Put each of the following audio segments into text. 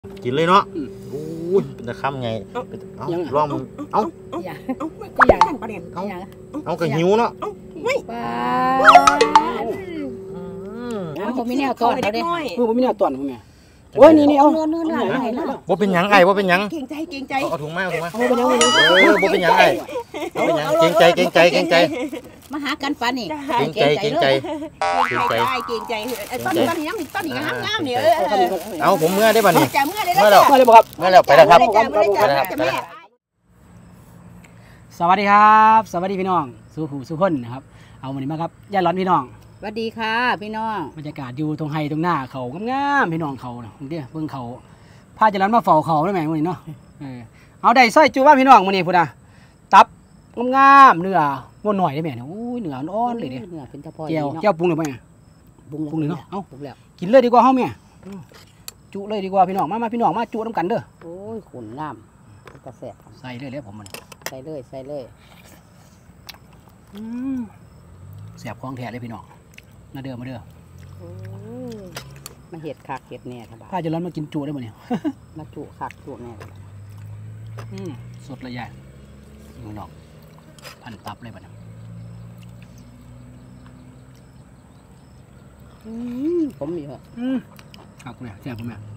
กินเลยเนาะอู้ยเป็นตะคำไงลองมึงเอากระหิวเนาะผมมีแนวตอนเขาเด้ผมมีแนวตอนผมไงโอ้ยนี่เอาบ่เป็นหยังไอ้บ่เป็นหยังเก่งใจเอาถุงมาบ่เป็นหยังไอ้เป็นหยังเก่งใจมาหากันปานนี่เก่งใจเก่งใจต้นนี้ยังต้นนี้งามเนี่ยเอาผมเมื่อได้ป่ะนี่เมื่อเลยครับเมื่อแล้วไปแล้วครับสวัสดีครับสวัสดีพี่น้องสู้ผู้สู้คนนะครับเอาวันนี้มาครับย่าร้อนพี่น้องสวัสดีค่ะพี่น้องบรรยากาศอยู่ตรงไฮตรงหน้าเขางามๆพี่น้องเขาเนี่ยเบิ่งเขาพาจะร้อนมาเฝ้าเขาได้ไหมวันนี้เนาะเอาได้สร้อยจูว่าพี่น้องวันนี้พูดนะตับงามๆเนื้อม้วนหน่อยได้ไหมเนี่ยอุ้ยเนื้ออ่อนเลยเนี่ยเนื้อเป็นตะพอยเจียวปรุงเลยไหมปรุงเลยเนาะเอาปรุงแล้วกินเลยดีกว่าเฮาแม่จุเลยดีกว่าพี่น้องมาพี่น้องมาจุน้ำกันเด้อโอ้ยขุ่นงามกระแสใส่เลยผมมันใส่เลยเสียบคล้องแท้เลยพี่น้องมาเด้อมาเห็ดคักเห็ดแน่ครับพาจะร้อนมากินจุได้บ่เนี่ยมาจุคักจุแน่สดเลยใหญ่พี่น้องพันตับเลยบ่เนี่ยผมมีเหรอครับเนี่ยแซ่บผมเนี่ย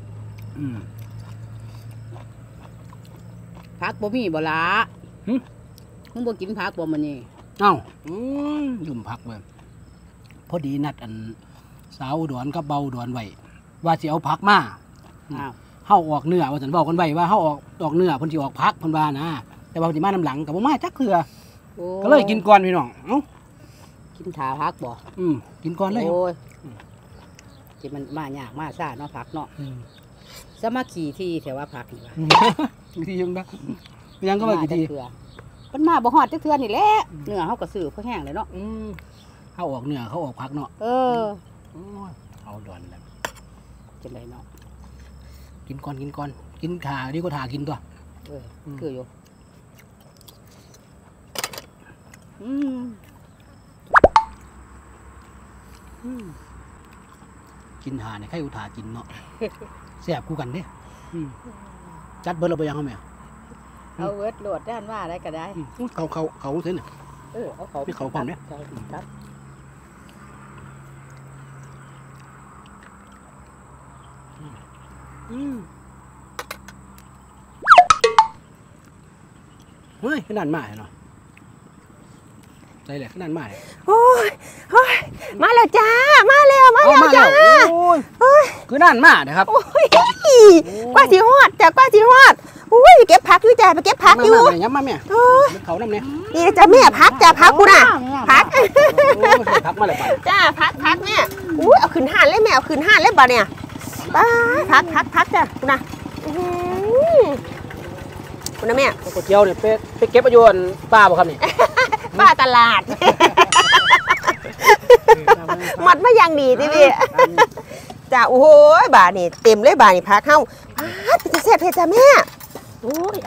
ผักบ่มีบ่ละมึงบ่กินผักบ่มันนี่เอ้าลืมผักเลยพอดีนัดอันสาวอุดรกับเบาอุดรไว้ว่าสิเอาผักมาเฮาออกเนื้อว่าสันบอกกันไว้ว่าเฮาออกเนื้อเพิ่นสิออกผักเพิ่นว่านะแต่ว่าสิมาน้ำหลังกับบ่มาจักเทื่อก็เลยกินก่อนพี่น้องเอ้ากินถาผักบ่กินก่อนเลยโอ้ยที่มันมายากมาซ่าเนาะผักเนาะสมาขี่ที่แถวว่าผักนี่ว่าที่ยังก็ว่ากี่ทีมันมาบ่ฮอดจักเทื่อนี่แหละเนื้อเฮาก็ซื้อเพราะแห้งเลยเนาะเฮาออกเนื้อเขาออกผักเนาะเอาดอนแล้วจังได๋เนาะกินก่อนกินขาดีกว่าถากินตัวคืออยู่กินหาเนี่ยใครอุทากินเนาะแซ่บคู่กันเด้จัดเบิร์ดเราไปยังเขาไหมเอาเวิร์ดโหลดด้านว่าได้ก็ได้เขาเส้นเนี่ยเอาเขาพี่เขาพร้อมเนี่ยเฮ้ยขนาดมาเนาะใจเลยขนาดมาเลยโอ้ยมาแล้วจ้ามาแล้วจ้าคือนั่นมาเด้อครับกว่าสิฮอดจ้ากว่าสิฮอดอุ้ยไปเก็บผักอยู่จ้าไปเก็บผักอยู่ย้ำมาแม่เขาน้ำเนี่ยนี่จ้าแม่ผักจ้าผักกูน่ะผักมาเลยจ้าผักแม่อุ้ยเอาขึ้นห่านเลยแม่เอาขึ้นห่านเลยบ่เนี่ยผักจ้ากูน่ะคุณนะแม่ก๋วยเตี๋ยวเนี่ยไปเก็บประโยชน์ป้าบ่ครับนี่ป้าตลาดหมดมาอย่างดีทีเดียวจ้าโอ้โหบานี่เต็มเลยบานี่พักเข้าจะเสร็จเพชรจ้าแม่โอ้ย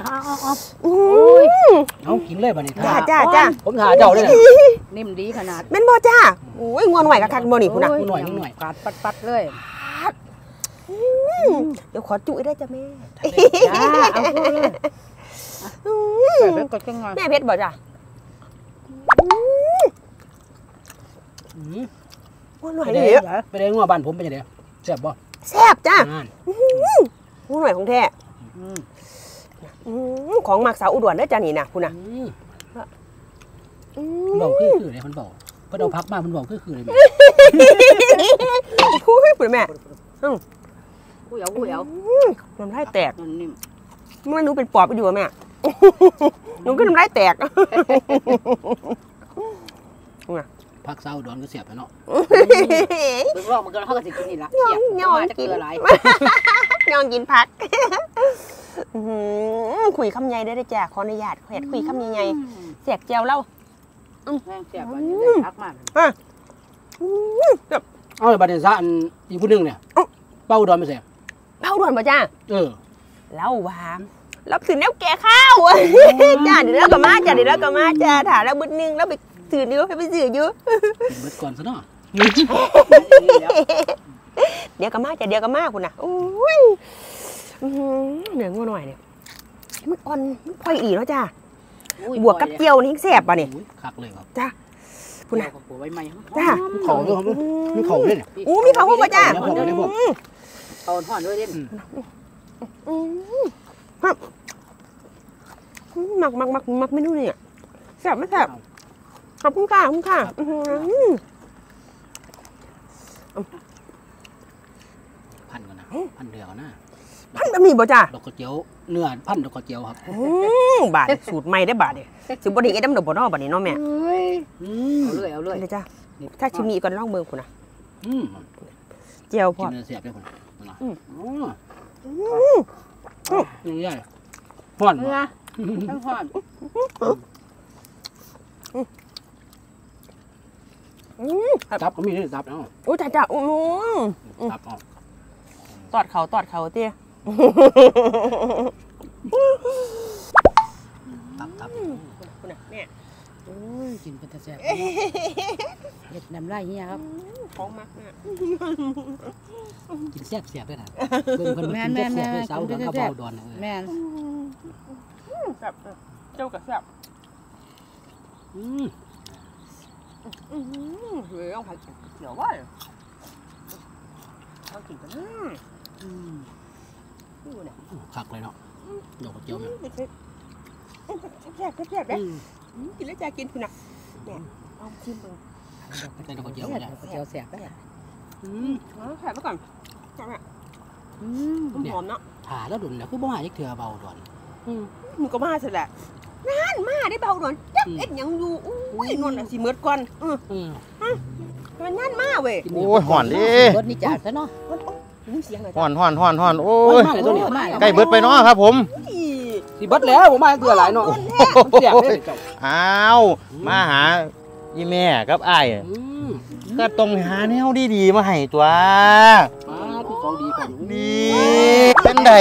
เอากินเลยบานี่จ้าผมถ่าเจ้าเลยนิ่มดีขนาดแม่นบ่จ้าโอ้ยงวนไหวกับคันบ่นี่คุณน่ะหน่อยกัดปัดเลยเดี๋ยวขอจุได้จ้าแม่จ้าเอาเลยแม่เพชรบ่จ้าหัวหน่อยเลยไปได้งัวบ้านผมเป็นยังไงแซ่บบ่แซ่บจ้าหัวหน่อยของแท้ของหมักสาวอุดรได้จ้านี่นะคุณน่ะเบาคือเลยคนเบาเพราะเราพักมามันเบาคือเลยแม่พูดคุณแม่กูเอามันได้แตกมันหนูเป็นปอบไปอยู่แม่หนูก็ทำได้แตกพักเศร้าดอนก็เสียบไปเนาะเบิ่งรอบมันก็เขาก็สิกินนี่ละย่องกินอะไรย่องกินพักคุยคำใหญ่ได้จ้ะขออนุญาตเห็ดคุยคำใหญ่ๆเสียกเจียวเล่าเสียบอันนี้พักมากเอาเลยบัดนี้ซะอันอีกผู้นึงเนี่ยเป้าดอนไม่เสียบเป้าดอนป่ะจ้าเล่าว่าเราถือแนวแก่ข้าวจ้าเดี๋ยวเราก็มาจ้าถ่ายแล้วบึ้ดนึงแล้วไปสื่อเยอะให้ไปสื่อเยอะเบิดก่อนซะเนาะเดี๋ยวก็มาจ้ะเดี๋ยวก็มาคุณน่ะโอ้ยเนื้องัวหน่อยเนี่ยมันอ่อนมันพลอยอีแล้วจ้าบวกกับเจียวนี่แซ่บป่ะเนี่ยคักเลยครับจ้าคุคุณ ณน่ะเอาไว้ไหมจ้าเขาด้วยครับมีเขาด้วยเนี่ยอู้มีเขาพวกป่ะจ้าเอาห่อนด้วยเด่นมักเมนูนี่แซ่บไม่แซ่บขอบคุณค่ะขอบคุณค่ะพันกันนะพันเดียวนะพันบะหมี่บ่จ้าดอกกระเจียวเนื้อพันดอกกระเจียวครับบาทสูตรใหม่ได้บาทเนี่ยสูตรบดีไอ้ดำดอกบ่นอบาทนี่เนาะแม่เอาเลยเดี๋ยวจ้าถ้าชิมีก่อนลองเบิ่งคุณนะอืมเจียวพกิอนเนื้อเสียบด้วยคนนะยังใหญ่ห่อนเนื้อทั้งห่อนตับก็มีด้วยตับเนาะโอ้จ้าจ้าอู้ตับเอาตอดเขาเตี้ยตับคุณน่ะแม่กินเป็นแต่แซ่บเห็ดน้ำลายเฮียครับของมักน่ะกินแซ่บด้วยนะเบิ่งเพิ่นกินแซ่บด้วยสาวดอนกับเบาดอนแม่นแซ่บเจ้ากับแซ่บเฮ้ยต้องผัดเดี๋ยวว่าต้องกินกันนะดูเนี่ยคักเลยเนาะดอกกระเจียวเนี่ยแซ่บเลยกินแล้วจะกินคุณน่ะเนี่ยลองชิมเบิ่งใส่ดอกกระเจียวเห็ดเนี่ยเจียวแสบได้แซ่บไปก่อนแซ่บอ่ะหอมเนาะถ่าแล้วดุนแล้วคือบ่หาจักเทื่อเบาดอนมันก็มาเสร็จแหละนั่นมาได้เบาหน่อยจักเอ็ดยังอยู่อุ้ยนวลสิเมิดก่อนมันนั่นมาเว้ยโอ้ยห่อนดิรสนี่จัดซะเนาะนี่เสียงอะไรห่อนโอ้โอ้ยยมาเลยตัวนี้ใกล้เบิดไปเนาะครับผมสิเบิดแล้วผมมาเทื่อหลายเนาะเสียบเลยเจ้าอ้าวมาหายี่แม่กับอ้ายก็ต้องหาแนวดีๆมาให้ตัวมาที่ของดีก่อนดีเป็นได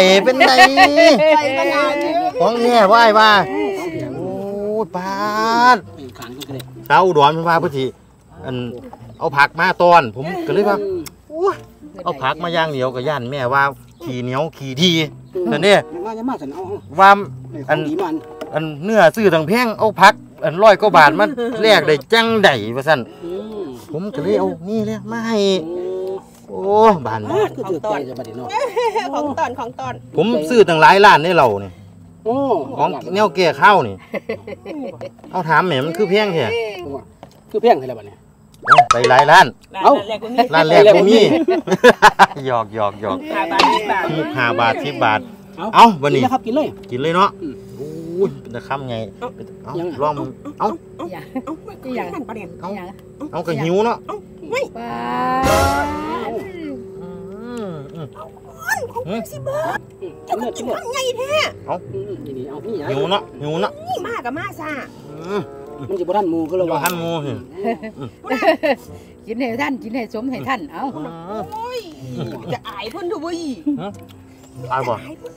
ของแน่ว่าไอ้ว่าโอ้ยปาดขานก็ได้เต้าดอนเพิ่นว่าพุทธิอันเอาผักมาตอนผมก็เลยว่าโอ้ยเอาผักมาย่างเดียวกับย่านแม่ว่าขี้เหนียวขี้ดีแต่เนี่ยอย่ามาสันเอาว่าอันดีมันอันเนื้อซื้อทางแพงเอาผักอัน100 กว่าบาทมันแลกได้จังไดว่าซั่นผมก็เลยเอานี่เลยมาให้โอ้บานคือถือใจจะบัดนี้เนาะของตอนผมซื้อตั้งหลายร้านในเรานี่โอ้ของแนวแก่ข้าวนี่เอาถามแหมมันคือแพงแท้คือเพียงให้แล้วบัดนี้ไปหลายร้านร้านแรกก็มีร้านแรกบ่มีหยอก 5 บาท10 บาท 5 บาท10 บาทเอ้าวันนี้นะครับกินเลยกินเลยเนาะโอ้ยเป็นตะคำไงเอาลองมึงเอาอย่างเอ้าไม่ก็นั่นประเด็นอย่างเอากระหิวเนาะปลาสิเบิร์ดเจ้าก็กินข้างไงแท้นี่เอาพี่หิวเนาะนี่มากับมาซ่ามันจะบ่ทันหมู่คือเราเราว่าหันหมูสิกินให้ท่านกินให้สมให้ท่านเอาโอ้ยจะอายเพิ่นดูบ่อีตายบ่อายเพิ่น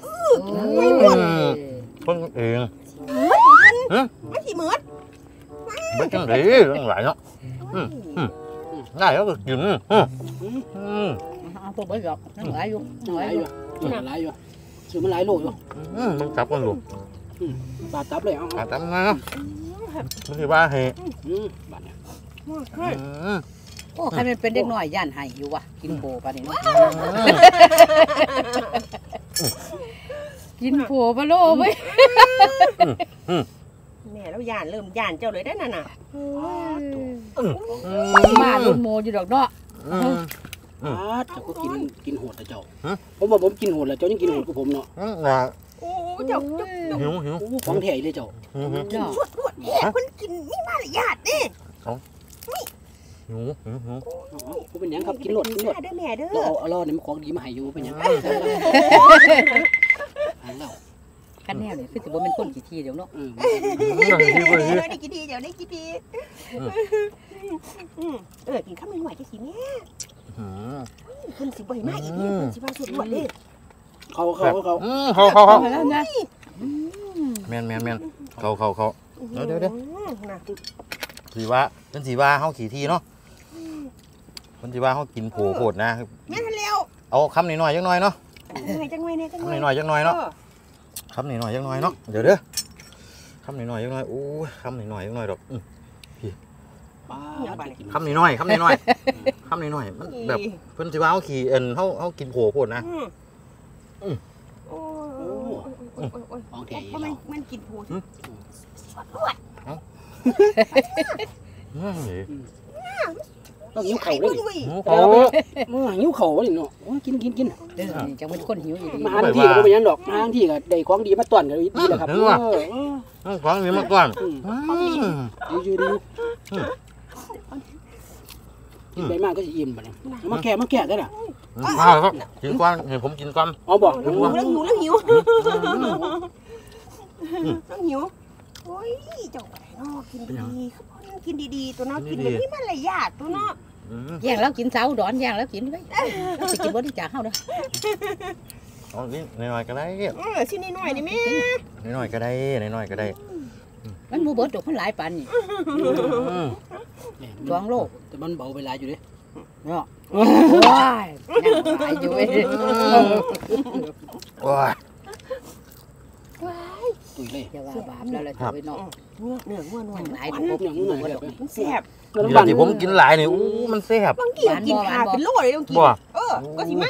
คนเองไม่สิเมิดไม่จังไดทั้งหลายเนาะง่ายแล้วก็กินเอาพวกเบิดดอกนั่งหลายอยู่หลายอยู่หลายอยู่ซื้อมันหลายโลอยู่มึงจับกันลูกบาดจับเลยเอาจับมาไม่ใช่ว่าเฮ้บาดเนี่ยโอ้ใครมันเป็นเด็กน้อยย่านให้อยู่วะกินโผปะนี่เนาะกินโผปะโลเว้ยแม่แล้วย่านเริ่มย่านเจ้าเลยได้นั่นน่ะมาลุนโมอยู่ดอกเนาะเจ้าก็กินโหดแต่เจ้าผมว่าผมกินโหดแล้วเจ้ายังกินโหดกว่าผมเนาะโอ้เจ้าหิวของแท้เลยเจ้ากินชวดแท้เพิ่นกินมีมารยาทเด้หิวผมเป็นยังครับกินโหดเด้อแม่เด้อเราเอาเนี่ยมันของดีมาให้อยู่เป็นยังแล้วกันแนวเนี่ยคือสิบ่เป็นคนกี่ทีเดี๋ยวเนาะได้กี่ทีเดี๋ยวได้กี่ทีกินข้าวมันหวานจะสิแม่เพิ่นสิบ่ให้มาอีกนี่เพิ่นสิมาสุดหวดเด้เขาแล้วนะแม่นเขาเดี๋ยวสีว่าเป็นสีว่าเขาขี่ทีเนาะเป็นสีว่าเขากินโผล่โคตรนะแม่ทันแล้วเอาคำน้อยๆจังน้อยเนาะจังไว้เนี่ยจังคำไว้หน่อยจังหน่อยเนาะคำหน่อยจังหน่อยเนาะเดี๋ยวเด้อคำหน่อยจังหน่อยโอ้ยคำหน่อยจังหน่อยดอกคำหน่อยคำหน่อยคำหน่อยมันแบบเพิ่นสิว่าเฮาขี่เฮากินโผล่โพดนะโอ้ยของแท้เพราะมันกินโผล่ต้องหิวเข่าเลยโอ้หิวเข่าเลยเนาะกินจังเป็นคนหิวอยู่ดีมาทางที่ก็เป็นยังดอกมาทางที่ก็ได้ของดีมาต้อนกันดีแหละครับฟังนี้มาก่อนดีได้มากก็จะอิ่มไปเลยมาแก่ได้ล่ะมาครับกินก่อนให้ผมกินก่อนเอาบอกเรื่องหิวโอ้ยเจ้าอะไรเนาะกินดีๆกินดีๆตัวเนาะกินแบบนี้มันละยาดตัวเนาะแย่งแล้วกินเสาดอนแย่งแล้วกินไปสิกินบ่ได้จากเฮาเด้อเอานิดหน่อยก็ได้ชิ้นน้อยนี่แม่หน่อยก็ได้หน่อยก็ได้มันบ่เบิดดอกมันหลายปานนี่2 โลแต่มันเบาไปหลายอยู่ดิเนาะว้ายยังหลายอยู่เว้ยโอ้ยตุยเลยอย่าว่าบาปแล้วล่ะเว้ยเนาะเนื้องัวยังหลายผมอย่างนู้นเลยมันแซ่บนี่แหละที่ผมกินหลายนี่อู้มันแซ่บบางทีกินขาเป็นโลเลยบางทีก็สิมา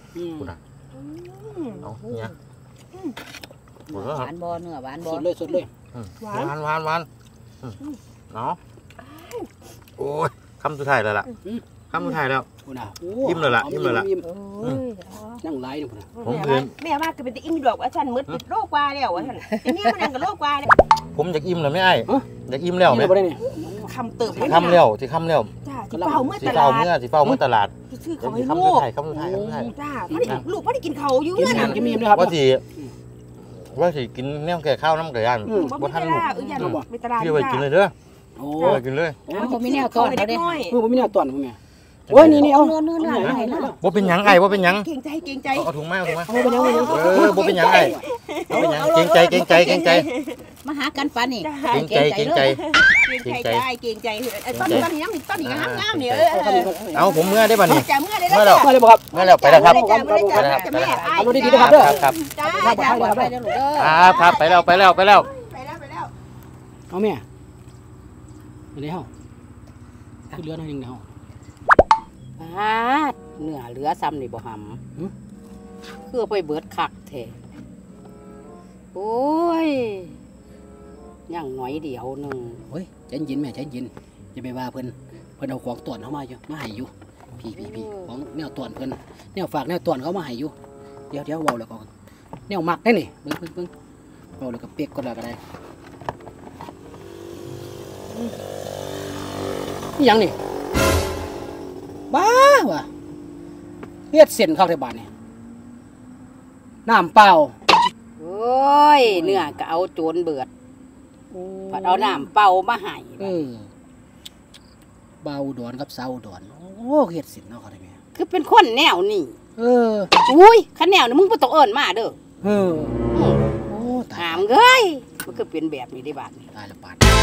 เอาเนี่ยหวานบ่เนื้อหวานบ่สดเลยหวานเนาะโอ้ยคำสุดท้ายแล้วล่ะคำสุดท้ายแล้วยังหลายนี่พุ่นผมเรียนแม่ว่าก็เป็นตะอิ่มดอกว่าฉันมืดติดโรคกว่าแล้วว่าฉันแต่เนี่ยมันนั่งกับโรคกว่าเลยผมอยากอิ่มแล้วไม่ไอ้อยากอิ่มแล้วไหมคำเติบที่คำแล้วที่คำแล้วจ้าที่เฝ้าเมื่อที่ตลาเฝ้าดเมื่อที่เฝ้าเมื่อตลาดซื้อเขาให้คำลูสุดกท้ายคำสุดท้ายคำสุดท้ายจ้าลูกไม่ได้กินเขาอยู่กินเงื่อนมีนะครับว่าสิกินแนวแก่ข้าวน้ำไก่ย่างบ่ทันลูกยันไปตลาดพี่ไปกินเลยเด้อโอ้ไปกินเลยบ่มีแนวต้อนแล้วเด้ผมไม่น่าต้อนผมเนี่ยโอ้ยนี่เอาเนื้อให้ล่ะบ่เป็นหยังไอ้บ่เป็นหยังเก่งใจเอาถุงไม้เอาถุงไม้เอาไปยังไงบ่เป็นหยังไอ้บ่เป็นหยังเกรงใจมาหากันปานนี่เกรงใจเก่งใจต้นนี้น้ำต้นนี้งามเนี่ยเอาผมเมื่อได้ป่ะนี่จะเมื่อได้เมื่อแล้วมาเลยบ่ครับเมื่อแล้วไปแล้วครับจะแม่ไอ้เอาดีๆนะครับเด้อครับจ้าไปเด้อลูกเด้อครับไปแล้วไปแล้วเอาแม่ไปเลยเฮาคือเรือนั่นเองเฮาปาดเนื้อเหลือซ้ำนี่บ่หำคือไปเบิดคักแท้โอ้ยยังหน่อยเดียวนึงโอ้ยใจเย็นแม่ใจเย็นอย่าไปว่าเพิ่นเอาของต้อนเฮามาอยู่มาให้อยู่พี่ของแนวต้อนเพิ่นแนวฝากแนวต้อนเขามาให้อยู่เดี๋ยวเว้าแล้วก็แนวมักได้นี่เบิ่งเว้าแล้วก็เปียกก็แล้วก็ได้นี่ยังนี่บ้าว่ะเฮ็ดเส้นเข้าในบ้านนี่น้ำเปล่าโอ้ยเนื้อก็เอาโจรเบิดผัดเอาน้ำเป่ามาให้เบาดอนกับเศร้าดอนโอ้เฮ็ดเส้นเนาะเขาได้แม่คือเป็นคนแนวนี่ออุ้ยขันแนวนี่มึงบ่ต้องเอิ้นมาเด้อโอ้ตาหาย มเอ้ยมันก็เป็นแบบนี้ได้บาดนี้ตายละปาด